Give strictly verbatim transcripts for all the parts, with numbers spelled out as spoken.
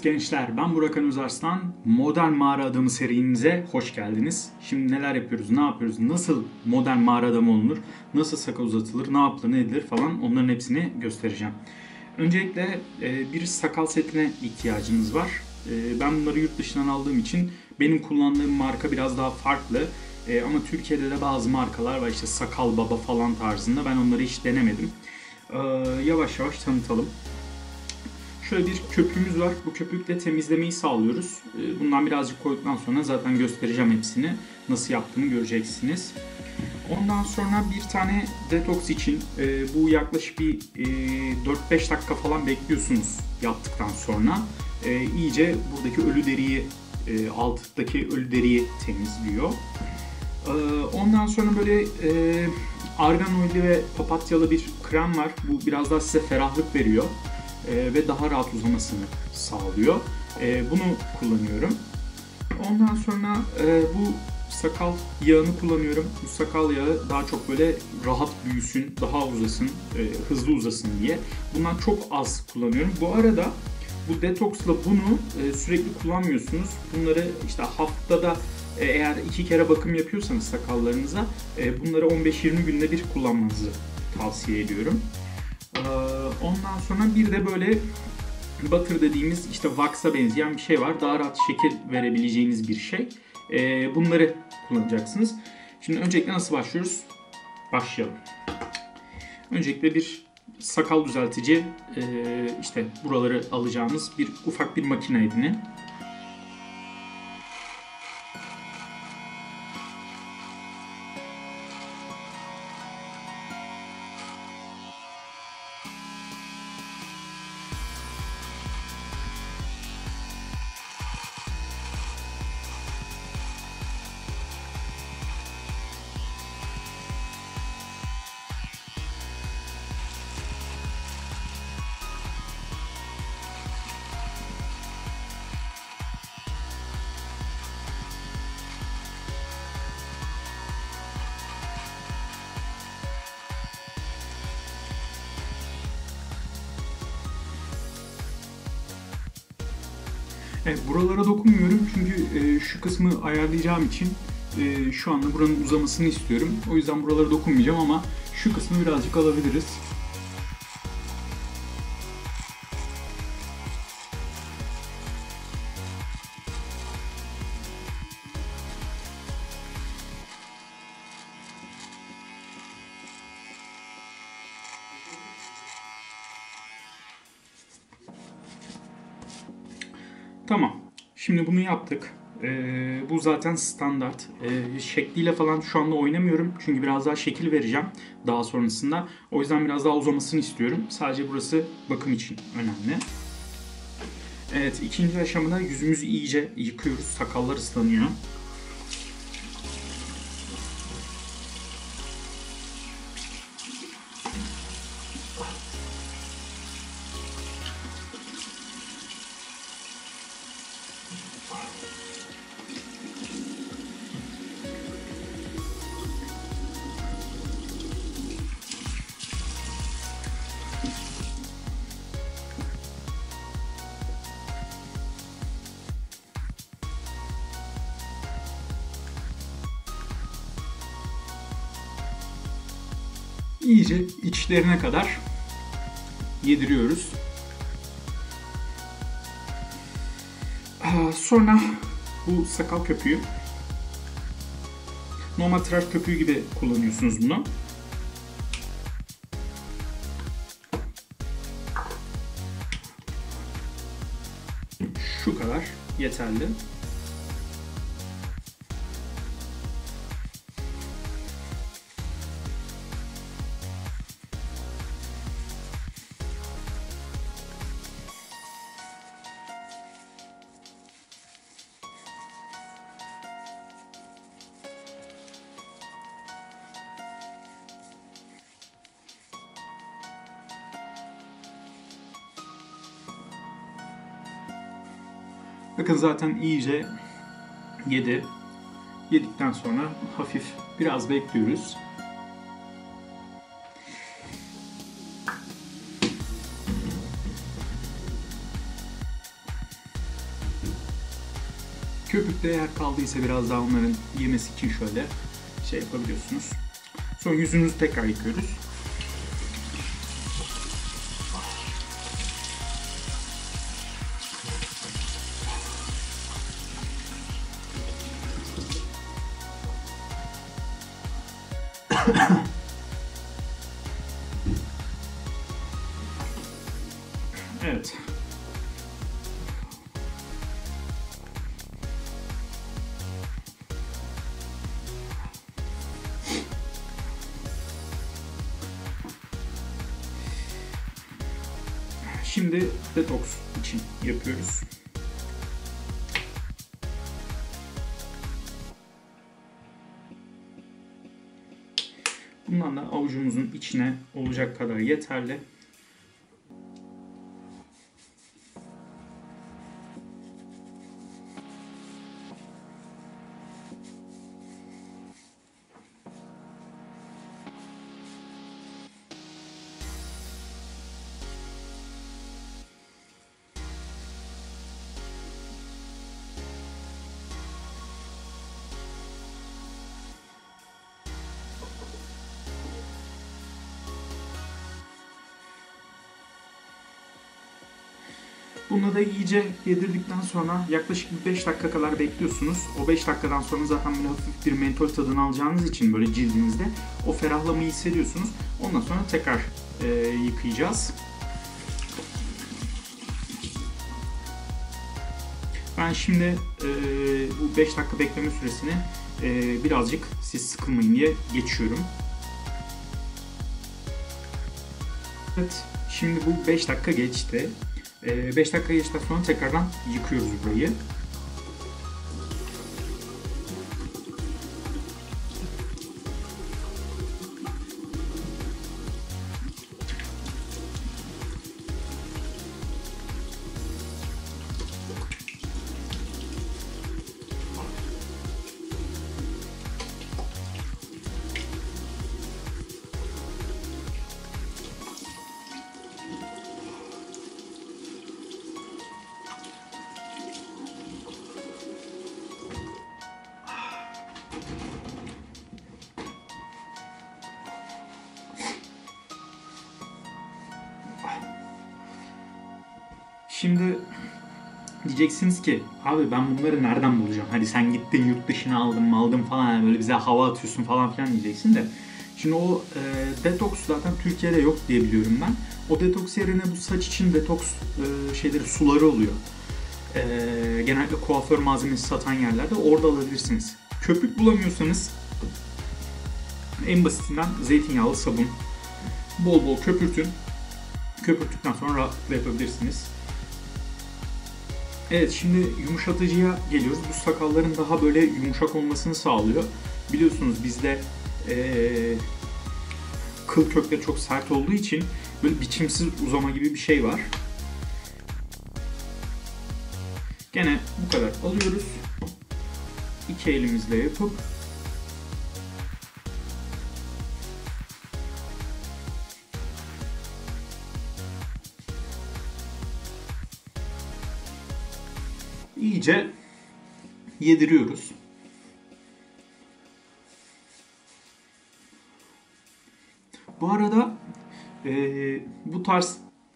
gençler, ben Burak Özarslan. Modern Mağara Adamı serimize hoş geldiniz. Şimdi neler yapıyoruz, ne yapıyoruz, nasıl modern mağara adamı olunur, nasıl sakal uzatılır, ne yapılır, ne edilir falan onların hepsini göstereceğim. Öncelikle e, bir sakal setine ihtiyacınız var. E, ben bunları yurt dışından aldığım için benim kullandığım marka biraz daha farklı. E, ama Türkiye'de de bazı markalar var, işte Sakal Baba falan tarzında, ben onları hiç denemedim. E, yavaş yavaş tanıtalım. Şöyle bir köpüğümüz var. Bu köpükle temizlemeyi sağlıyoruz. Bundan birazcık koyduktan sonra zaten göstereceğim hepsini. Nasıl yaptığımı göreceksiniz. Ondan sonra bir tane detoks için bu yaklaşık bir dört beş dakika falan bekliyorsunuz yaptıktan sonra. İyice buradaki ölü deriyi, alttaki ölü deriyi temizliyor. Ondan sonra böyle argan oili ve papatyalı bir krem var. Bu biraz daha size ferahlık veriyor. Ee, ve daha rahat uzamasını sağlıyor. Ee, bunu kullanıyorum. Ondan sonra e, bu sakal yağını kullanıyorum. Bu sakal yağı daha çok böyle rahat büyüsün, daha uzasın, e, hızlı uzasın diye. Bundan çok az kullanıyorum. Bu arada bu detoksla bunu e, sürekli kullanmıyorsunuz. Bunları işte haftada e, eğer iki kere bakım yapıyorsanız sakallarınıza e, bunları on beş yirmi günde bir kullanmanızı tavsiye ediyorum. Ondan sonra bir de böyle butter dediğimiz işte wax'a benzeyen bir şey var. Daha rahat şekil verebileceğiniz bir şey. Bunları kullanacaksınız. Şimdi öncelikle nasıl başlıyoruz? Başlayalım. Öncelikle bir sakal düzeltici, işte buraları alacağımız bir ufak bir makine edinin. Evet, buralara dokunmuyorum çünkü e, şu kısmı ayarlayacağım için e, şu anda buranın uzamasını istiyorum. O yüzden buralara dokunmayacağım ama şu kısmı birazcık alabiliriz. Tamam. Şimdi bunu yaptık. Ee, bu zaten standart. Ee, şekliyle falan şu anda oynamıyorum. Çünkü biraz daha şekil vereceğim daha sonrasında. O yüzden biraz daha uzamasını istiyorum. Sadece burası bakım için önemli. Evet, ikinci aşamada yüzümüzü iyice yıkıyoruz. Sakallar ıslanıyor. İyice içlerine kadar yediriyoruz. Sonra bu sakal köpüğü, normal tıraş köpüğü gibi kullanıyorsunuz bunu. Şu kadar yeterli. Bakın zaten iyice yedi. Yedikten sonra hafif biraz bekliyoruz. Köpükte eğer kaldıysa biraz daha onların yemesi için şöyle şey yapabiliyorsunuz. Sonra yüzünüzü tekrar yıkıyoruz. Evet. Şimdi detoks için yapıyoruz. Bundan da avucumuzun içine olacak kadar yeterli. Bunu da iyice yedirdikten sonra yaklaşık beş dakika kadar bekliyorsunuz. O beş dakikadan sonra zaten böyle hafif bir mentol tadını alacağınız için böyle cildinizde o ferahlamayı hissediyorsunuz. Ondan sonra tekrar e, yıkayacağız. Ben şimdi e, bu beş dakika bekleme süresini e, birazcık siz sıkılmayın diye geçiyorum. Evet, şimdi bu beş dakika geçti. beş dakika geçtikten sonra tekrardan yıkıyoruz burayı. Şimdi diyeceksiniz ki abi ben bunları nereden bulacağım? Hadi sen gittin yurt dışına aldın mı aldın falan yani böyle bize hava atıyorsun falan filan diyeceksin de. Şimdi o e, detoks zaten Türkiye'de yok diye biliyorum ben. O detoks yerine bu saç için detoks e, şeyleri suları oluyor. E, genellikle kuaför malzemesi satan yerlerde orada alabilirsiniz. Köpük bulamıyorsanız en basitinden zeytinyağlı sabun. Bol bol köpürtün. Köpürttükten sonra rahatlıkla yapabilirsiniz. Evet, şimdi yumuşatıcıya geliyoruz. Bu sakalların daha böyle yumuşak olmasını sağlıyor. Biliyorsunuz bizde ee, kıl kökleri çok sert olduğu için böyle biçimsiz uzama gibi bir şey var. Gene bu kadar alıyoruz. İki elimizle yapıp iyice yediriyoruz. Bu arada e, bu tarz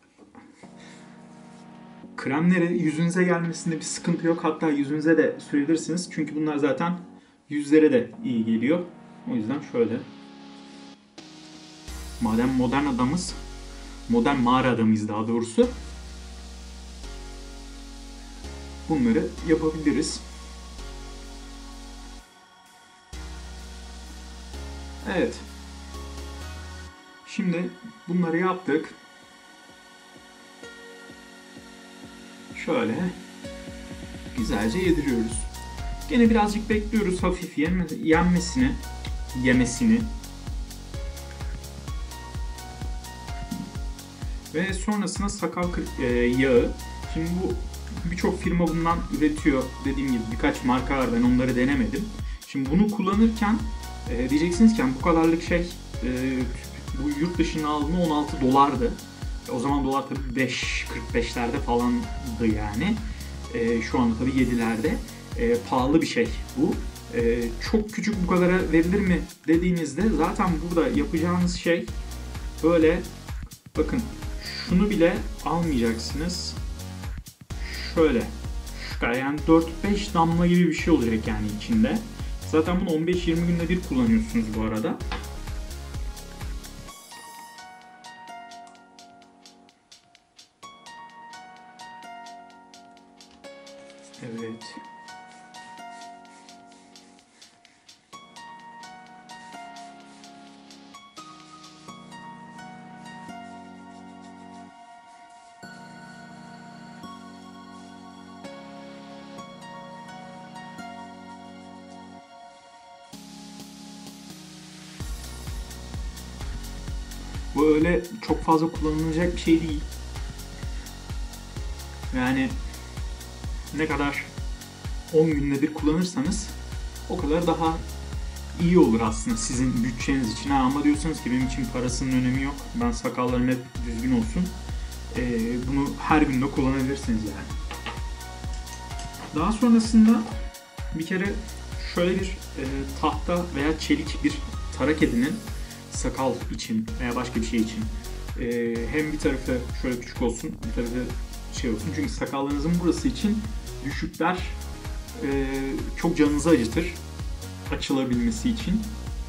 kremleri yüzünüze gelmesinde bir sıkıntı yok. Hatta yüzünüze de sürebilirsiniz. Çünkü bunlar zaten yüzlere de iyi geliyor. O yüzden şöyle. Madem modern adamız, modern mağara adamıyız daha doğrusu. Bunları yapabiliriz. Evet. Şimdi bunları yaptık. Şöyle güzelce yediriyoruz. Gene birazcık bekliyoruz hafif yenmesini, yemesini. Ve sonrasında sakal yağı. Şimdi bu birçok firma bundan üretiyor. Dediğim gibi birkaç marka var, ben onları denemedim. Şimdi bunu kullanırken e, diyeceksiniz ki yani bu kadarlık şey e, bu yurt dışına aldığında on altı dolardı. E, o zaman dolar tabii beş kırk beşlerde falandı yani. E, şu anda tabii yedilerde. e, pahalı bir şey bu. E, çok küçük bu kadara verilir mi dediğinizde zaten burada yapacağınız şey böyle, bakın şunu bile almayacaksınız. Şöyle şu kadar, yani dört beş damla gibi bir şey olacak yani içinde. Zaten bunu on beş yirmi günde bir kullanıyorsunuz bu arada. Evet. Bu öyle çok fazla kullanılacak bir şey değil. Yani ne kadar on günde bir kullanırsanız o kadar daha iyi olur aslında sizin bütçeniz için. Ha, ama diyorsanız ki benim için parasının önemi yok, ben sakallarım hep düzgün olsun, ee, bunu her günde kullanabilirsiniz yani. Daha sonrasında bir kere şöyle bir e, tahta veya çelik bir tarak edinin, sakal için veya başka bir şey için. Ee, hem bir tarafı şöyle küçük olsun, bir tarafı şey olsun. Çünkü sakallarınızın burası için düşükler e, çok canınızı acıtır açılabilmesi için.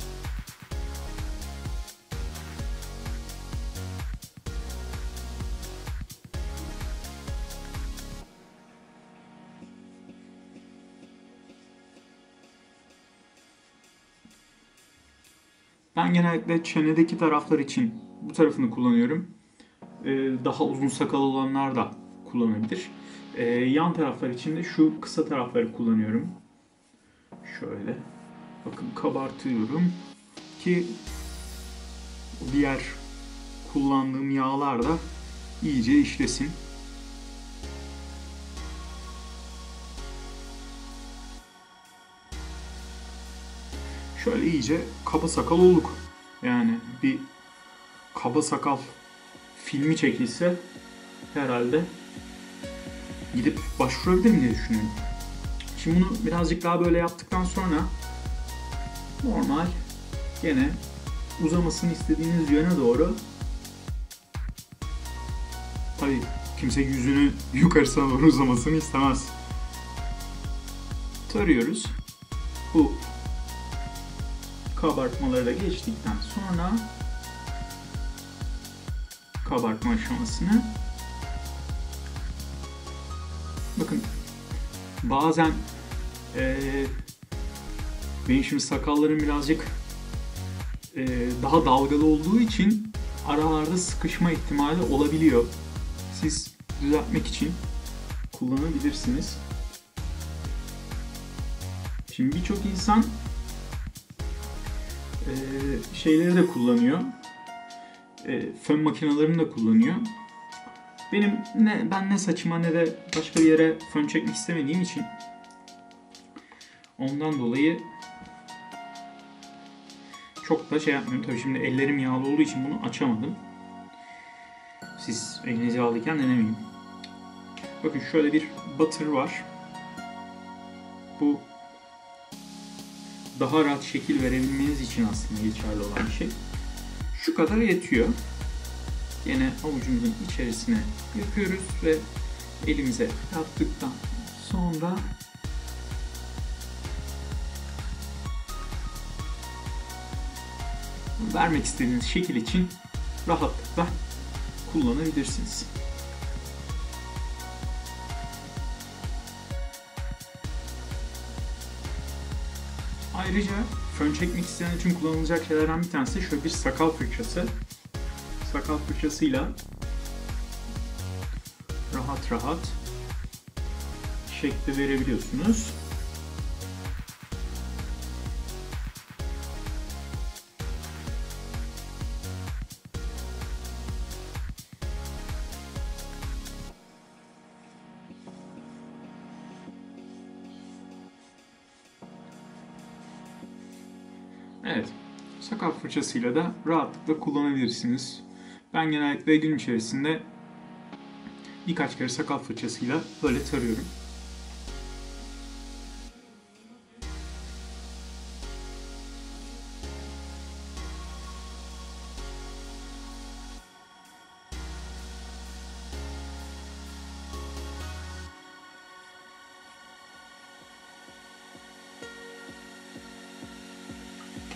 Ben genellikle çenedeki taraflar için bu tarafını kullanıyorum. Ee, daha uzun sakal olanlar da kullanabilir. Ee, yan taraflar için de şu kısa tarafları kullanıyorum. Şöyle. Bakın kabartıyorum ki diğer kullandığım yağlar da iyice işlesin. Şöyle iyice kaba sakal olduk. Yani bir kaba sakal filmi çekilse herhalde gidip başvurabilirim diye düşünüyorum. Şimdi bunu birazcık daha böyle yaptıktan sonra normal, gene uzamasını istediğiniz yöne doğru, tabii kimse yüzünü yukarısına doğru uzamasını istemez, tarıyoruz. Bu kabartmaları da geçtikten sonra kabartma aşamasını, bakın bazen ee, benim şimdi sakallarım birazcık ee, daha dalgalı olduğu için aralarda sıkışma ihtimali olabiliyor. Siz düzeltmek için kullanabilirsiniz. Şimdi birçok insan ee, şeyleri de kullanıyor. E, fön makinelerini de kullanıyor. Benim ne ben ne saçıma ne de başka bir yere fön çekmek istemediğim için, ondan dolayı çok da şey yapmıyorum. Tabii şimdi ellerim yağlı olduğu için bunu açamadım. Siz elinizi yağlıyken denemeyin. Bakın şöyle bir butter var. Bu daha rahat şekil verebilmeniz için aslında geçerli olan bir şey. Şu kadar yetiyor. Yine avucumuzun içerisine yapıyoruz ve elimize yaptıktan sonra vermek istediğiniz şekil için rahatlıkla kullanabilirsiniz. Ayrıca fön çekmek isteyen için kullanılacak şeylerden bir tanesi şöyle bir sakal fırçası. Sakal fırçasıyla rahat rahat şekli verebiliyorsunuz. Evet, sakal fırçasıyla da rahatlıkla kullanabilirsiniz. Ben genellikle gün içerisinde birkaç kere sakal fırçasıyla böyle tarıyorum.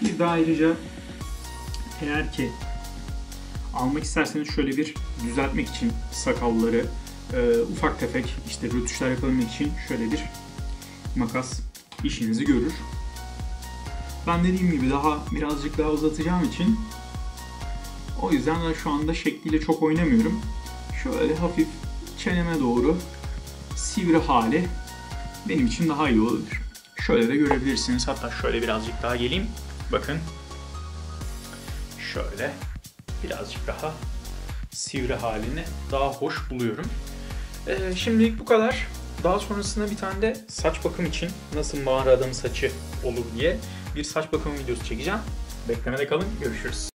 Bir de ayrıca eğer ki almak isterseniz şöyle bir düzeltmek için sakalları e, ufak tefek işte rötuşlar yapabilmek için şöyle bir makas işinizi görür. Ben dediğim gibi daha birazcık daha uzatacağım için o yüzden ben şu anda şekliyle çok oynamıyorum. Şöyle hafif çeneme doğru sivri hali benim için daha iyi olur. Şöyle de görebilirsiniz. Hatta şöyle birazcık daha geleyim. Bakın. Şöyle birazcık daha sivri halini daha hoş buluyorum. Ee, şimdilik bu kadar. Daha sonrasında bir tane de saç bakım için nasıl mağara adamı saçı olur diye bir saç bakımı videosu çekeceğim. Beklemede kalın. Görüşürüz.